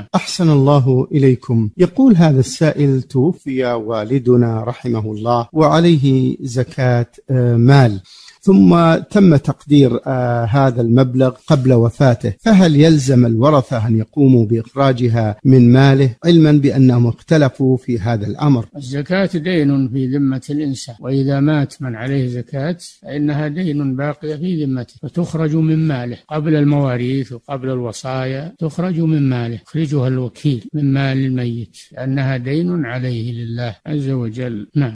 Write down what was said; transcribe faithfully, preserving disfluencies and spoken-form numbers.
أحسن الله إليكم. يقول هذا السائل: توفي والدنا رحمه الله وعليه زكاة مال، ثم تم تقدير آه هذا المبلغ قبل وفاته، فهل يلزم الورثة أن يقوموا بإخراجها من ماله، علما بأنهم اختلفوا في هذا الأمر؟ الزكاة دين في ذمة الإنسان، وإذا مات من عليه زكاة فإنها دين باقية في ذمته، فتخرج من ماله قبل المواريث وقبل الوصايا، تخرج من ماله، يخرجها الوكيل من مال الميت، لأنها دين عليه لله عز وجل. نعم.